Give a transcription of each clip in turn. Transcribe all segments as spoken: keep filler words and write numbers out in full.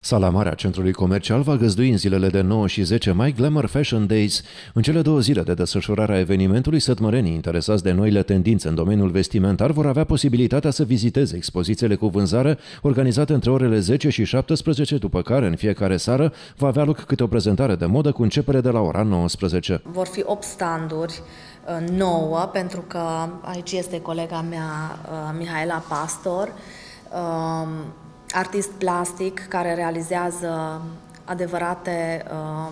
Sala mare a centrului comercial va găzdui în zilele de nouă și zece mai Glamour Fashion Days. În cele două zile de desfășurare a evenimentului, sătmărenii interesați de noile tendințe în domeniul vestimentar vor avea posibilitatea să viziteze expozițiile cu vânzare organizate între orele zece și șaptesprezece, după care în fiecare seară va avea loc câte o prezentare de modă cu începere de la ora nouăsprezece. Vor fi opt standuri, nouă, pentru că aici este colega mea, Mihaela Pastor, artist plastic care realizează adevărate um,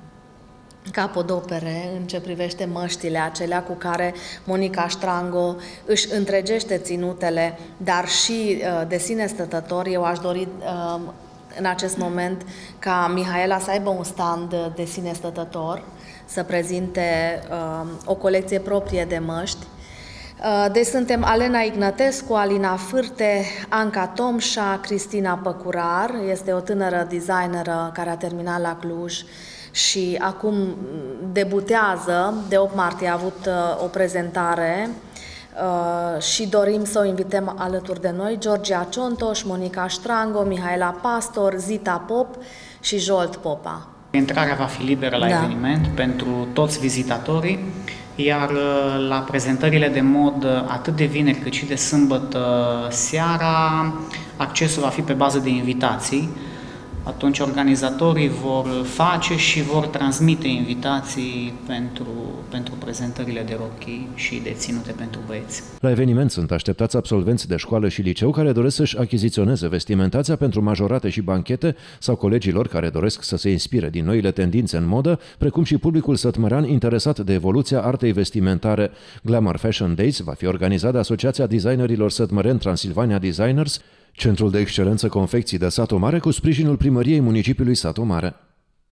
capodopere în ce privește măștile acelea cu care Monica Strango își întregește ținutele, dar și uh, de sine stătător. Eu aș dori uh, în acest moment ca Mihaela să aibă un stand de sine stătător, să prezinte uh, o colecție proprie de măști. Deci suntem Alena Ignătescu, Alina Fârte, Anca Tomșa, Cristina Păcurar, este o tânără designeră care a terminat la Cluj și acum debutează. De opt martie a avut o prezentare și dorim să o invităm alături de noi Georgia Ciontoș, Monica Strango, Mihaela Pastor, Zita Pop și Jolt Popa. Intrarea va fi liberă la da. eveniment pentru toți vizitatorii, iar la prezentările de mod atât de vineri cât și de sâmbătă seara, accesul va fi pe bază de invitații. Atunci organizatorii vor face și vor transmite invitații pentru, pentru prezentările de rochii și de ținute pentru băieți. La eveniment sunt așteptați absolvenți de școală și liceu care doresc să-și achiziționeze vestimentația pentru majorate și banchete sau colegilor care doresc să se inspire din noile tendințe în modă, precum și publicul sătmărean interesat de evoluția artei vestimentare. Glamour Fashion Days va fi organizat de Asociația Designerilor Sătmăreni Transilvania Designers, Centrul de Excelență Confecții de Satu Mare, cu sprijinul Primăriei Municipiului Satu Mare.